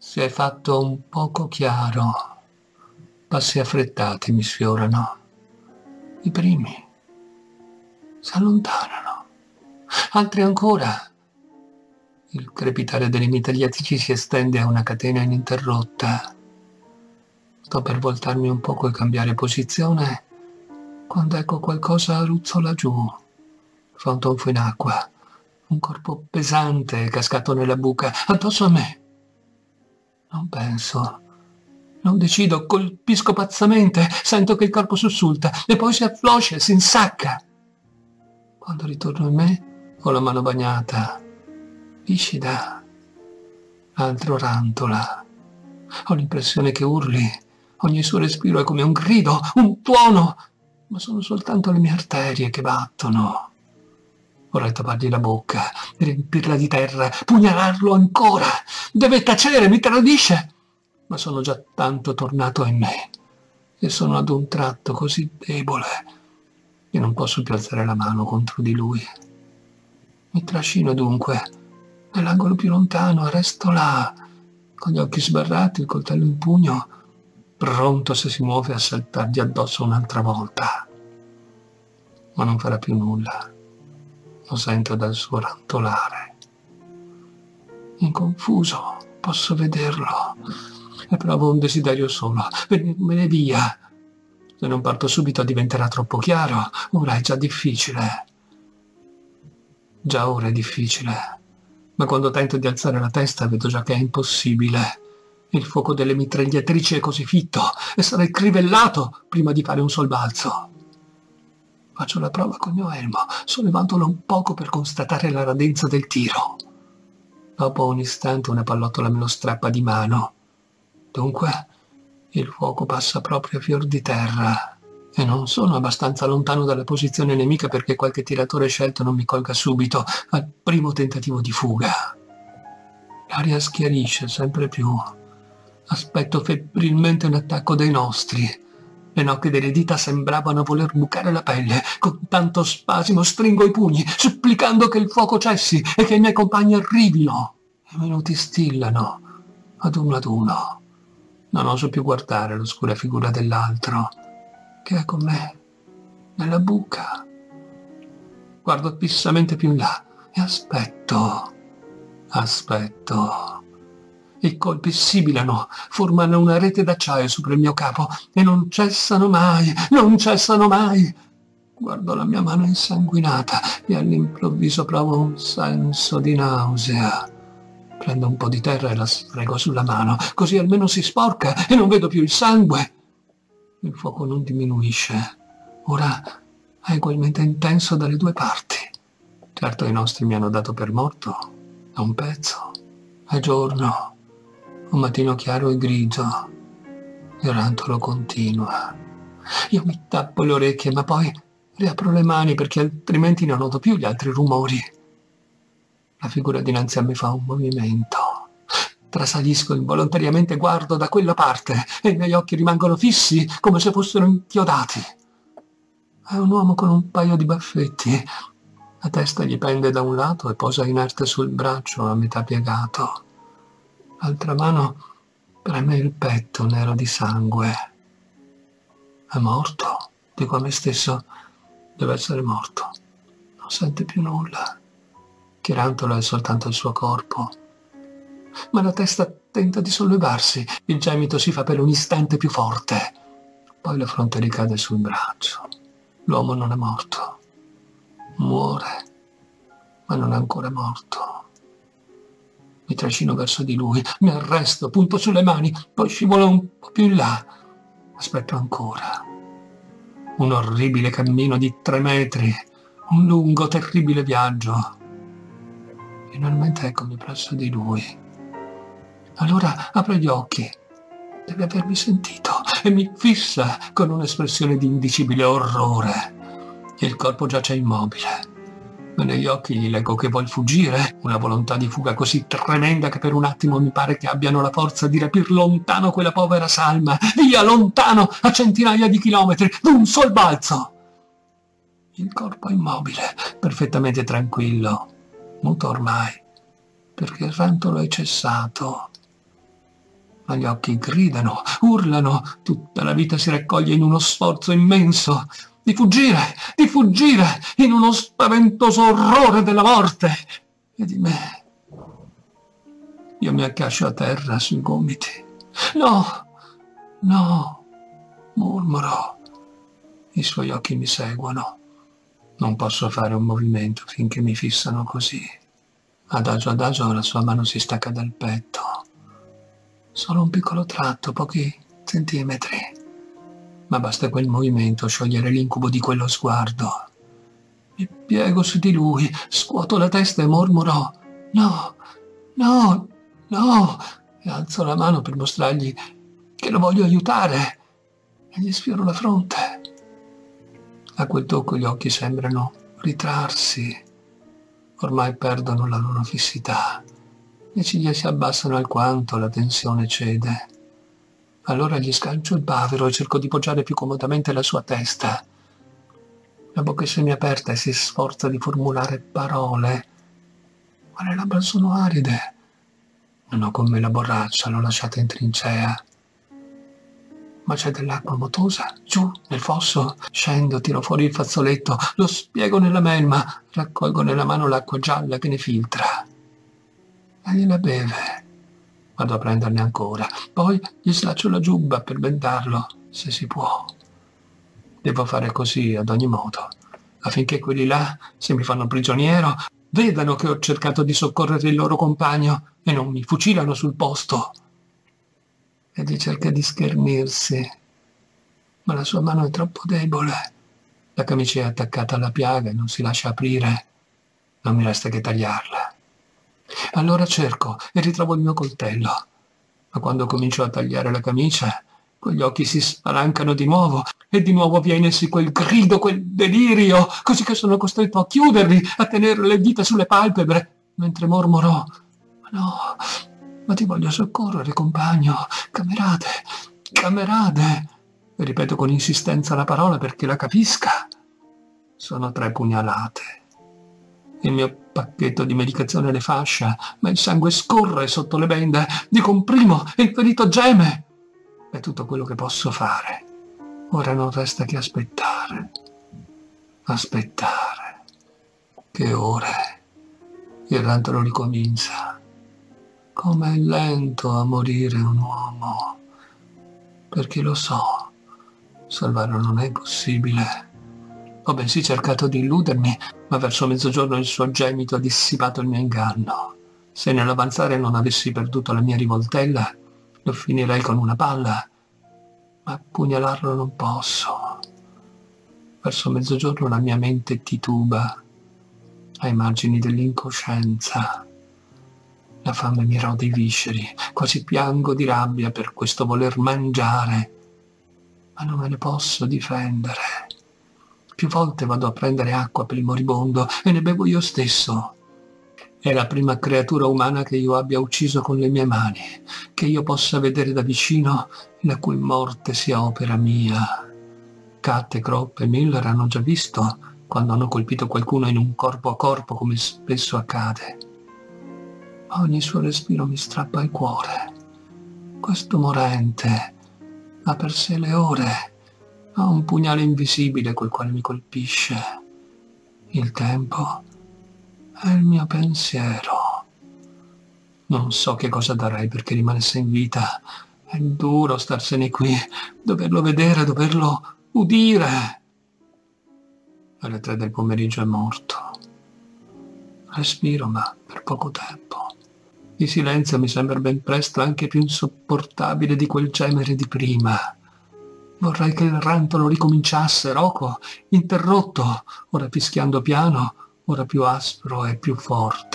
Si è fatto un poco chiaro. Passi affrettati mi sfiorano. I primi si allontanano. Altri ancora. Il crepitare delle mitragliatrici si estende a una catena ininterrotta. Sto per voltarmi un poco e cambiare posizione quando ecco qualcosa ruzzola giù. Fa un tonfo in acqua. Un corpo pesante è cascato nella buca, addosso a me. Non penso. Non decido, colpisco pazzamente, sento che il corpo sussulta e poi si affloscia e si insacca. Quando ritorno in me, ho la mano bagnata, viscida. Altro rantola. Ho l'impressione che urli. Ogni suo respiro è come un grido, un tuono, ma sono soltanto le mie arterie che battono. Vorrei tappargli la bocca, riempirla di terra, pugnalarlo ancora. Deve tacere, mi tradisce. Ma sono già tanto tornato in me e sono ad un tratto così debole che non posso più alzare la mano contro di lui. Mi trascino dunque nell'angolo più lontano e resto là, con gli occhi sbarrati, il coltello in pugno, pronto se si muove a saltargli addosso un'altra volta. Ma non farà più nulla. Lo sento dal suo rantolare. Inconfuso, posso vederlo e provo un desiderio solo, venirmene via. Se non parto subito diventerà troppo chiaro, ora è già difficile. Già ora è difficile, ma quando tento di alzare la testa vedo già che è impossibile. Il fuoco delle mitragliatrici è così fitto e sarei crivellato prima di fare un sol balzo. Faccio la prova col mio elmo, sollevandolo un poco per constatare la radenza del tiro. Dopo un istante una pallottola me lo strappa di mano. Dunque, il fuoco passa proprio a fior di terra e non sono abbastanza lontano dalla posizione nemica perché qualche tiratore scelto non mi colga subito al primo tentativo di fuga. L'aria schiarisce sempre più. Aspetto febbrilmente un attacco dei nostri. Le nocche delle dita sembravano voler bucare la pelle. Con tanto spasimo stringo i pugni, supplicando che il fuoco cessi e che i miei compagni arrivino. I minuti stillano, ad uno. Non oso più guardare l'oscura figura dell'altro, che è con me, nella buca. Guardo fissamente più in là e aspetto. I colpi sibilano, formano una rete d'acciaio sopra il mio capo e non cessano mai. Guardo la mia mano insanguinata e all'improvviso provo un senso di nausea. Prendo un po' di terra e la sfrego sulla mano, così almeno si sporca e non vedo più il sangue. Il fuoco non diminuisce. Ora è ugualmente intenso dalle due parti. Certo i nostri mi hanno dato per morto da un pezzo. È giorno. Un mattino chiaro e grigio. Il rantolo continua. Io mi tappo le orecchie, ma poi riapro le mani perché altrimenti non noto più gli altri rumori. La figura dinanzi a me fa un movimento. Trasalisco involontariamente, guardo da quella parte e i miei occhi rimangono fissi come se fossero inchiodati. È un uomo con un paio di baffetti. La testa gli pende da un lato e posa inerte sul braccio a metà piegato. L'altra mano preme il petto nero di sangue. È morto, dico a me stesso, deve essere morto. Non sente più nulla. Che rantolo è soltanto il suo corpo. Ma la testa tenta di sollevarsi, il gemito si fa per un istante più forte. Poi la fronte ricade sul braccio. L'uomo non è morto. Muore, ma non è ancora morto. Mi trascino verso di lui, mi arresto, punto sulle mani, poi scivolo un po' più in là. Aspetto ancora. Un orribile cammino di 3 metri, un lungo, terribile viaggio. Finalmente eccomi presso di lui. Allora apro gli occhi. Deve avermi sentito e mi fissa con un'espressione di indicibile orrore. Il corpo giace immobile. Ma negli occhi gli leggo che vuol fuggire, una volontà di fuga così tremenda che per un attimo mi pare che abbiano la forza di rapir lontano quella povera salma, via, lontano, a centinaia di chilometri, d'un sol balzo. Il corpo immobile, perfettamente tranquillo, muto ormai, perché il rantolo è cessato. ma gli occhi gridano, urlano, tutta la vita si raccoglie in uno sforzo immenso di fuggire in uno spaventoso orrore della morte e di me. Io mi accascio a terra sui gomiti. No, no, mormoro. I suoi occhi mi seguono. Non posso fare un movimento finché mi fissano così. Adagio la sua mano si stacca dal petto. Solo un piccolo tratto, pochi centimetri. Ma basta quel movimento a sciogliere l'incubo di quello sguardo. Mi piego su di lui, scuoto la testa e mormoro: no, no, no, e alzo la mano per mostrargli che lo voglio aiutare e gli sfioro la fronte. A quel tocco gli occhi sembrano ritrarsi, ormai perdono la loro fissità, le ciglia si abbassano alquanto la tensione cede. Allora gli sgancio il bavero e cerco di poggiare più comodamente la sua testa. La bocca è semiaperta e si sforza di formulare parole, ma le labbra sono aride. Non ho con me la borraccia, l'ho lasciata in trincea. Ma c'è dell'acqua motosa giù nel fosso. Scendo, tiro fuori il fazzoletto, lo spiego nella melma, raccolgo nella mano l'acqua gialla che ne filtra. E gliela beve. Vado a prenderne ancora, poi gli slaccio la giubba per bendarlo, se si può. Devo fare così ad ogni modo, affinché quelli là, se mi fanno prigioniero, vedano che ho cercato di soccorrere il loro compagno e non mi fucilano sul posto. Egli cerca di schermirsi, ma la sua mano è troppo debole. La camicia è attaccata alla piaga e non si lascia aprire. Non mi resta che tagliarla. Allora cerco e ritrovo il mio coltello, ma quando comincio a tagliare la camicia, quegli occhi si spalancano di nuovo e di nuovo viene sì quel grido, quel delirio, così che sono costretto a chiuderli, a tenere le dita sulle palpebre, mentre mormoro: ma no, ma ti voglio soccorrere, compagno, camerate, camerate. E ripeto con insistenza la parola perché la capisca. Sono 3 pugnalate. Il mio pacchetto di medicazione le fascia, ma il sangue scorre sotto le bende. Di comprimo e il ferito geme. È tutto quello che posso fare. Ora non resta che aspettare. Aspettare. Che ore. Il rantolo ricomincia. Com'è lento a morire un uomo. Perché lo so, salvarlo non è possibile. Ho bensì cercato di illudermi, ma verso mezzogiorno il suo gemito ha dissipato il mio inganno. Se nell'avanzare non avessi perduto la mia rivoltella, lo finirei con una palla, ma pugnalarlo non posso. Verso mezzogiorno la mia mente tituba, ai margini dell'incoscienza. La fame mi rode i visceri, quasi piango di rabbia per questo voler mangiare, ma non me ne posso difendere. Più volte vado a prendere acqua per il moribondo e ne bevo io stesso. È la prima creatura umana che io abbia ucciso con le mie mani, che io possa vedere da vicino, la cui morte sia opera mia. Cat e Kropp e Miller hanno già visto quando hanno colpito qualcuno in un corpo a corpo, come spesso accade. Ma ogni suo respiro mi strappa il cuore. Questo morente ha per sé le ore. Ha un pugnale invisibile col quale mi colpisce. Il tempo è il mio pensiero. Non so che cosa darei perché rimanesse in vita. È duro starsene qui, doverlo vedere, doverlo udire. Alle 3 del pomeriggio è morto. Respiro, ma per poco tempo. Il silenzio mi sembra ben presto anche più insopportabile di quel gemere di prima. Vorrei che il rantolo ricominciasse, roco, interrotto, ora fischiando piano, ora più aspro e più forte.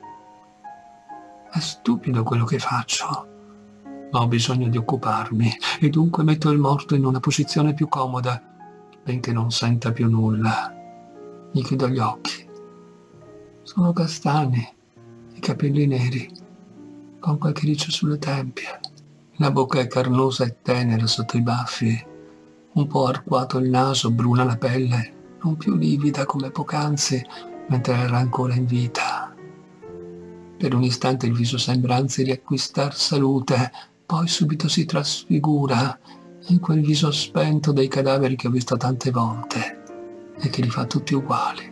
È stupido quello che faccio, ma ho bisogno di occuparmi e dunque metto il morto in una posizione più comoda, benché non senta più nulla. Gli chiudo gli occhi. Sono castani, i capelli neri, con qualche riccio sulle tempie. La bocca è carnosa e tenera sotto i baffi. Un po' arcuato il naso, bruna la pelle, non più livida come poc'anzi, mentre era ancora in vita. Per un istante il viso sembra anzi riacquistar salute, poi subito si trasfigura in quel viso spento dei cadaveri che ho visto tante volte e che li fa tutti uguali.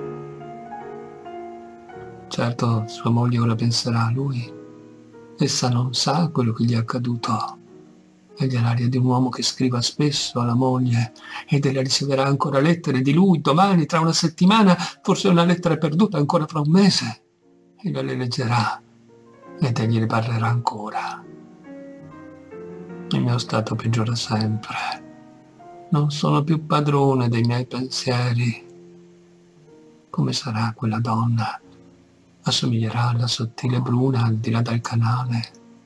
Certo, sua moglie ora penserà a lui. Essa non sa quello che gli è accaduto. Egli ha l'aria di un uomo che scriva spesso alla moglie ed ella riceverà ancora lettere di lui domani, tra una settimana, forse una lettera perduta ancora fra un mese. Ella le leggerà ed egli le parlerà ancora. Il mio stato peggiora sempre. Non sono più padrone dei miei pensieri. Come sarà quella donna? Assomiglierà alla sottile bruna al di là del canale.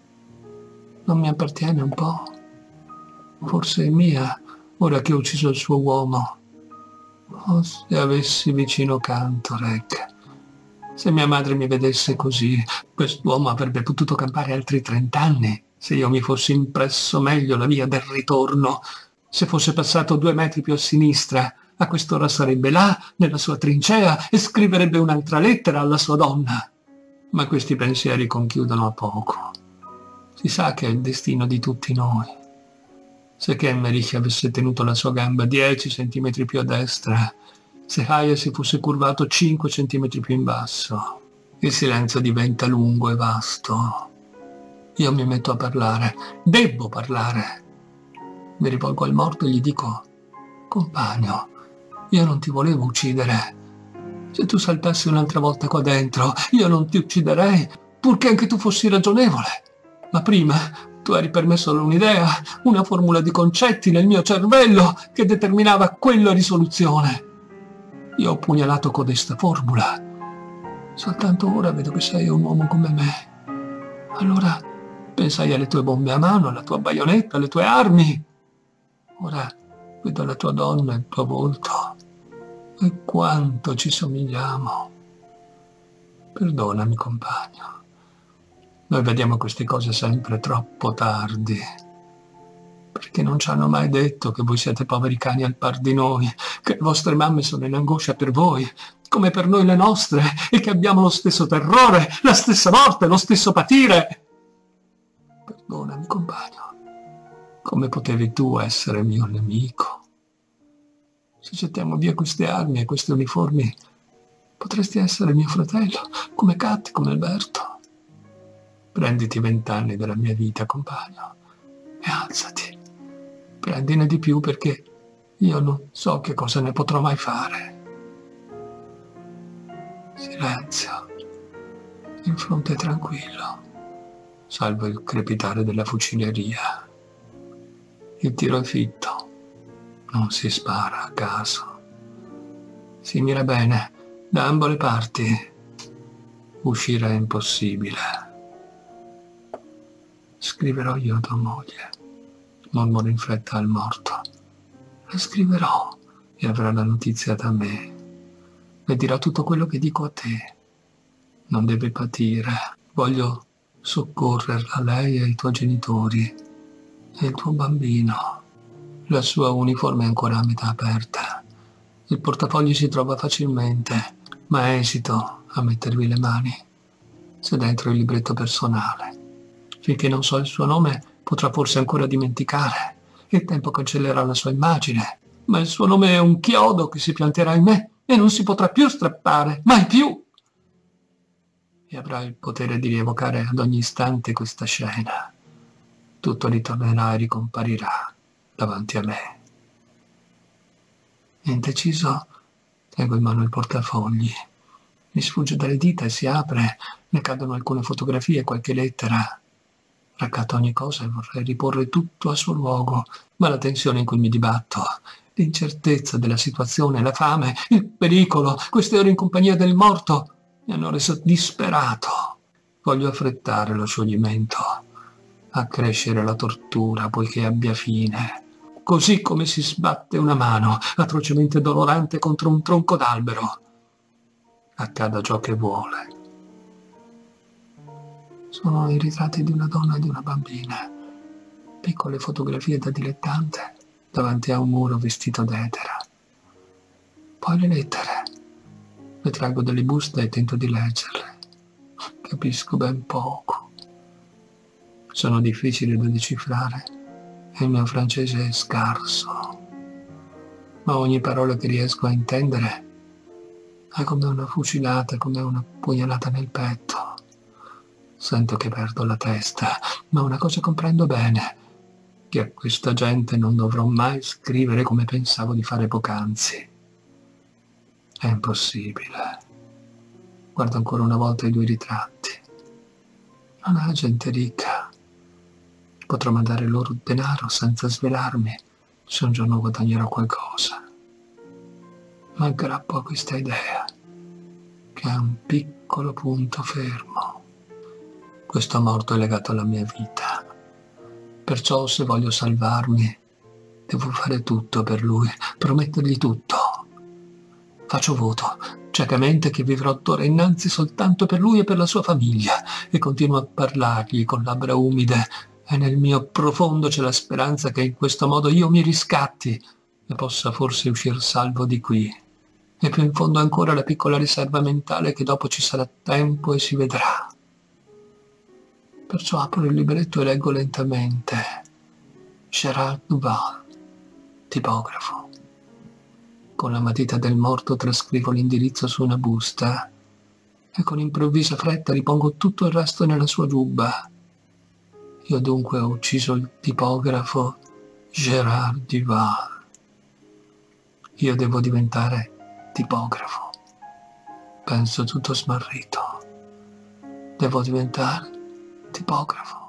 Non mi appartiene un po'? Forse è mia, ora che ho ucciso il suo uomo. Oh, se avessi vicino Cantorek. Se mia madre mi vedesse così, quest'uomo avrebbe potuto campare altri 30 anni, se io mi fossi impresso meglio la via del ritorno. Se fosse passato 2 metri più a sinistra, a quest'ora sarebbe là, nella sua trincea, e scriverebbe un'altra lettera alla sua donna. Ma questi pensieri conchiudono a poco. Si sa che è il destino di tutti noi. Se Kemmerich avesse tenuto la sua gamba 10 centimetri più a destra, se Haya si fosse curvato 5 centimetri più in basso, il silenzio diventa lungo e vasto. Io mi metto a parlare. Devo parlare. Mi rivolgo al morto e gli dico: compagno, io non ti volevo uccidere. Se tu saltassi un'altra volta qua dentro, io non ti ucciderei, purché anche tu fossi ragionevole. Ma prima tu eri per me solo un'idea, una formula di concetti nel mio cervello che determinava quella risoluzione. Io ho pugnalato codesta formula. Soltanto ora vedo che sei un uomo come me. Allora pensai alle tue bombe a mano, alla tua baionetta, alle tue armi. Ora vedo la tua donna e il tuo volto. E quanto ci somigliamo. Perdonami, compagno. Noi vediamo queste cose sempre troppo tardi, perché non ci hanno mai detto che voi siete poveri cani al par di noi, che le vostre mamme sono in angoscia per voi, come per noi le nostre, e che abbiamo lo stesso terrore, la stessa morte, lo stesso patire. Perdonami, compagno, come potevi tu essere mio nemico? Se gettiamo via queste armi e questi uniformi, potresti essere mio fratello, come Kat, come Alberto. Prenditi 20 anni della mia vita, compagno, e alzati. Prendine di più, perché io non so che cosa ne potrò mai fare. Silenzio. Il fronte è tranquillo, salvo il crepitare della fucilleria. Il tiro è fitto. Non si spara a caso. Si mira bene, da ambo le parti. Uscire è impossibile. Scriverò io a tua moglie, mormora in fretta al morto. La scriverò e avrà la notizia da me. Le dirò tutto quello che dico a te. Non deve patire. Voglio soccorrerla, lei e i tuoi genitori e il tuo bambino. La sua uniforme è ancora a metà aperta. Il portafogli si trova facilmente, ma esito a mettervi le mani. C'è dentro il libretto personale. Finché non so il suo nome, potrà forse ancora dimenticare. Il tempo cancellerà la sua immagine, ma il suo nome è un chiodo che si pianterà in me e non si potrà più strappare, mai più. E avrà il potere di rievocare ad ogni istante questa scena. Tutto ritornerà e ricomparirà davanti a me. Indeciso, tengo in mano il portafogli. Mi sfugge dalle dita e si apre, ne cadono alcune fotografie e qualche lettera. Raccatto ogni cosa e vorrei riporre tutto a suo luogo, ma la tensione in cui mi dibatto, l'incertezza della situazione, la fame, il pericolo, queste ore in compagnia del morto, mi hanno reso disperato. Voglio affrettare lo scioglimento, accrescere la tortura poiché abbia fine. Così come si sbatte una mano, atrocemente dolorante, contro un tronco d'albero. Accada ciò che vuole. Sono i ritratti di una donna e di una bambina, piccole fotografie da dilettante davanti a un muro vestito d'etera. Poi le lettere. Le traggo dalle buste e tento di leggerle. Capisco ben poco. sono difficili da decifrare e il mio francese è scarso, ma ogni parola che riesco a intendere è come una fucilata, come una pugnalata nel petto. Sento che perdo la testa, ma una cosa comprendo bene, che a questa gente non dovrò mai scrivere come pensavo di fare poc'anzi. È impossibile. Guardo ancora una volta i 2 ritratti. Non è gente ricca. Potrò mandare loro denaro senza svelarmi se un giorno guadagnerò qualcosa. Ma aggrappo a questa idea, che è un piccolo punto fermo. Questo morto è legato alla mia vita. Perciò se voglio salvarmi, devo fare tutto per lui, promettergli tutto. Faccio voto, ciecamente, che vivrò d'ora innanzi soltanto per lui e per la sua famiglia, e continuo a parlargli con labbra umide, e nel mio profondo c'è la speranza che in questo modo io mi riscatti e possa forse uscir salvo di qui. E più in fondo ancora la piccola riserva mentale che dopo ci sarà tempo e si vedrà. Perciò apro il libretto e leggo lentamente. Gérard Duval, tipografo. Con la matita del morto trascrivo l'indirizzo su una busta e con improvvisa fretta ripongo tutto il resto nella sua giubba. Io dunque ho ucciso il tipografo Gérard Duval. Io devo diventare tipografo. Penso tutto smarrito. Devo diventare tipografo.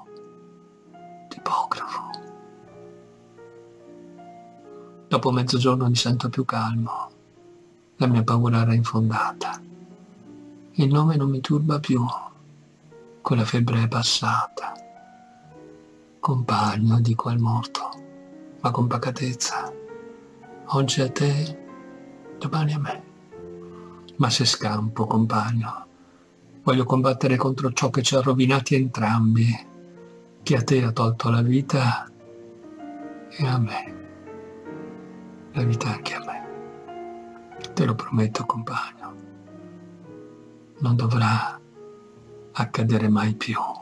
Dopo mezzogiorno mi sento più calmo. La mia paura era infondata. Il nome non mi turba più. Quella febbre è passata. Compagno, dico al morto, ma con pacatezza. Oggi a te, domani a me. Ma se scampo, compagno, voglio combattere contro ciò che ci ha rovinati entrambi, che a te ha tolto la vita e a me. La vita anche a me. Te lo prometto, compagno. Non dovrà accadere mai più.